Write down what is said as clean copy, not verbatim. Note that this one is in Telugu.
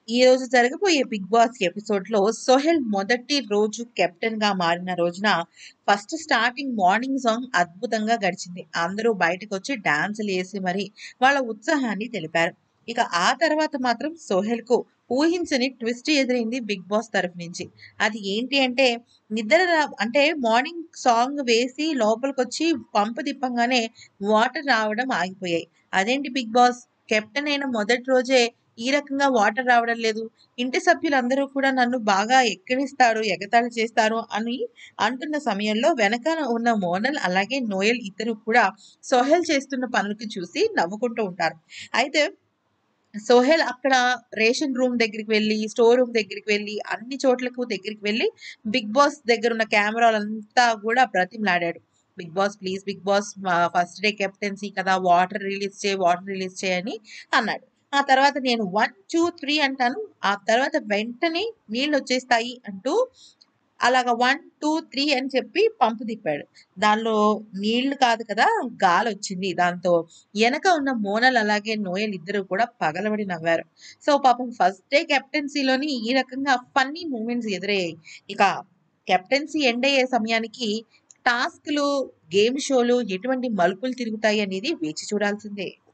ఈ రోజు జరగబోయే బిగ్ బాస్ ఎపిసోడ్‌లో సోహెల్ మొదటి రోజు కెప్టెన్‌గా మారిన రోజున ఫస్ట్ స్టార్టింగ్ మార్నింగ్ సాంగ్ అద్భుతంగా గడిచింది. అందరూ బయటకొచ్చి డాన్సులేసి మరి వాళ్ళ ఉత్సాహాన్ని తెలిపారు. ఇక ఆ తర్వాత మాత్రం సోహెల్‌కు ఊహించని ట్విస్ట్ ఎదురైంది బిగ్ బాస్ తరఫు నుంచి. అది ఏంటి అంటే అంటే మార్నింగ్ సాంగ్ వేసి లోపలికొచ్చి పంపు తిప్పంగానే వాటర్ రావడం ఆగిపోయాయి. అదేంటి బిగ్ బాస్ కెప్టెన్ అయిన మొదటి రోజే ఈ రకంగా వాటర్ రావడం లేదు. ఇంటి సభ్యులందరూ కూడా నన్ను బాగా ఎక్కిరిస్తారు, ఎగతాళి చేస్తారు అని అంటున్న సమయంలో వెనకాల ఉన్న మోనల్ అలాగే నోయల్ ఇద్దరు కూడా సోహెల్ చేస్తున్న పనులకి చూసి నవ్వుకుంటూ ఉంటారు. అయితే సోహెల్ అక్కడ రేషన్ రూమ్ దగ్గరికి వెళ్లి, స్టోర్ రూమ్ దగ్గరికి వెళ్లి, అన్ని చోట్లకు దగ్గరికి వెళ్లి బిగ్ బాస్ దగ్గరున్న కెమెరాలంతా గూడా బ్రతిమలాడాడు. Bigg Boss please Bigg Boss first day captaincy కదా! వాటర్ రిలీజ్ చేయి అని అన్నాడు. ఆ తర్వాత నేను 1, 2, 3 అంటాను. ఆ తర్వాత వెంటనే నీళ్లొచ్చేస్తాయి అంటూ అలాగా 1, 2, 3 అని చెప్పి పంపు తిప్పాడు. దానిలో నీళ్లు కాదు కదా! గాలొచ్చింది. దాంతో ఎనక ఉన్న మోనల్ అలాగే నోయల్ ఇద్దరు కూడా పగలబడి నవ్వారు. సో, పాపం ఫస్ట్ డే కెప్టెన్సీలోని ఈ రకంగా ఫన్నీ మూమెంట్స్ ఎదురయ్యాయి. ఇక కెప్టెన్సీ ఎండ్ అయ్యే సమయానికి టాస్క్‌లు, గేమ్ షోలు ఎటువంటి మలుపులు తిరుగుతాయి అనేది వేచి చూడాల్సిందే.